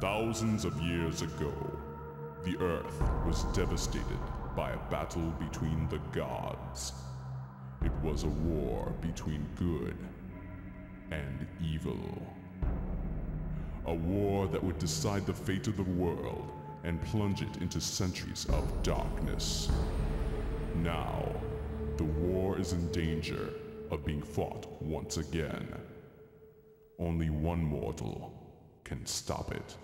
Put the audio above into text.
Thousands of years ago, the Earth was devastated by a battle between the gods. It was a war between good and evil. A war that would decide the fate of the world and plunge it into centuries of darkness. Now, the war is in danger of being fought once again. Only one mortal can stop it.